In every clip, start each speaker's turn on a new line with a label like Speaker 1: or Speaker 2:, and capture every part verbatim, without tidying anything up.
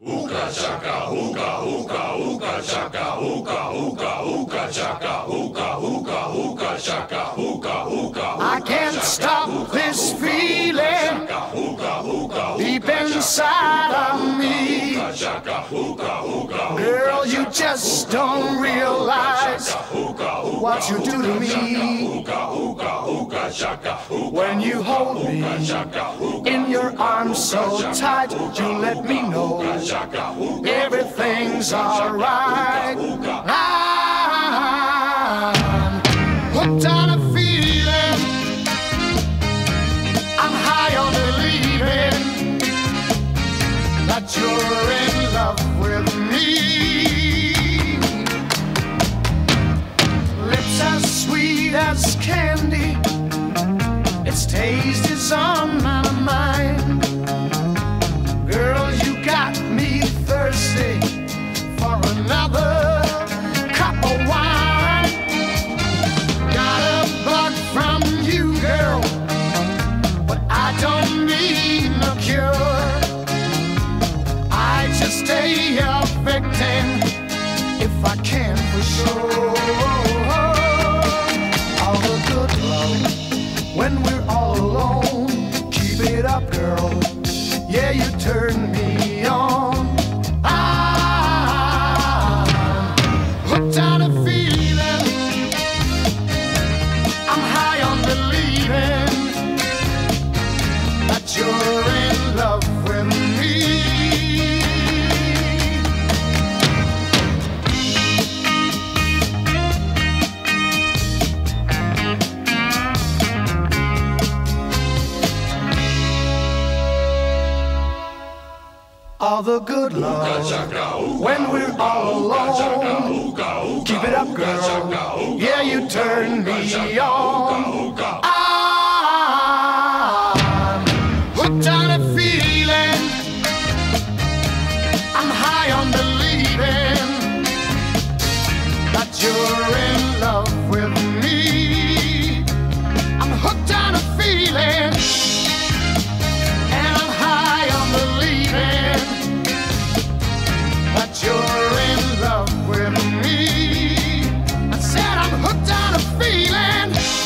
Speaker 1: Hookah chaka, hookah, hookah, hookah chaka, hookah, hookah, hookah chaka, hookah, hookah, hookah chaka, hookah, hookah.
Speaker 2: I can't stop this feeling deep inside of me. Girl, you just don't realize what you do to me. When you hold me in your arms so tight, you let me know everything's alright. I'm hooked on a feeling, I'm high on believing that you're in love with me. Lips as sweet as candy, its taste is on my mind. Girl, you got me thirsty for another cup of wine. Got a bug from you, girl, but I don't need no cure. I just stay a victim if I can for sure. All the good love when we're all alone. Keep it up, girl. Yeah, you turn me on. I'm hooked on a feeling, I'm high on believing that you're in love with me. All the good love when we're all alone. Keep it up, girl. Yeah, you turn me on. I'm hooked on a feeling, I'm high on believing that you're in love with me. I'm hooked on a feeling, and I'm high on believing that you're in love with me. I said I'm hooked on a feeling.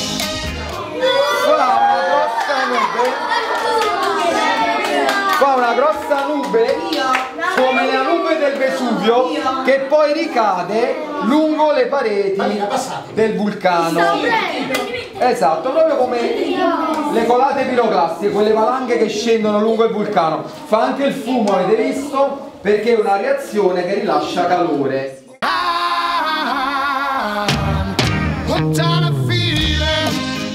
Speaker 3: Fa una grossa nube come la nube del Vesuvio che poi ricade lungo le pareti del vulcano. Esatto, proprio come le colate piroclastiche, quelle valanghe che scendono lungo il vulcano. Fa anche il fumo, avete visto? Perché è una reazione che rilascia calore.
Speaker 2: Hooked on a feeling,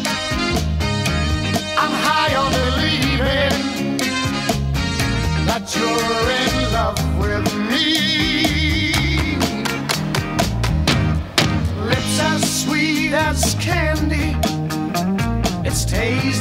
Speaker 2: I'm high on believing that you're in love with me. Lips as sweet as candy, its taste